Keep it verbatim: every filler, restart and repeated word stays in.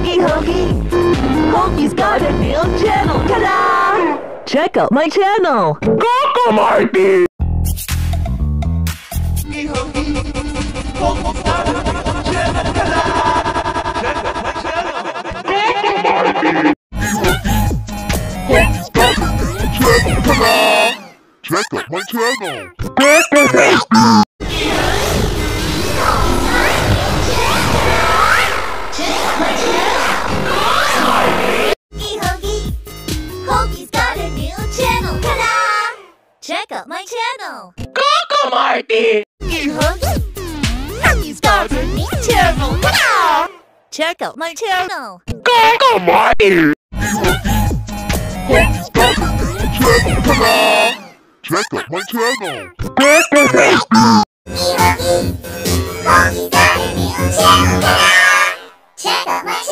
Hogi, Hogi! Hogi's got a new channel! Ta-da! Check out my channel! CocoMartin! Hogi, Hogi! Hogi's got a new channel! Ta-da! Check out my channel! CocoMartin! Hogi's got a new channel! Ta-da! Check out my channel! CocoMartin! Check out my channel! CocoMartin! Hogi's got a new channel! Check out my channel! CocoMartin! Hogi's got a new channel! Ta-da! Check out my channel! CocoMartin! Hogi's got a new channel! Check out my channel!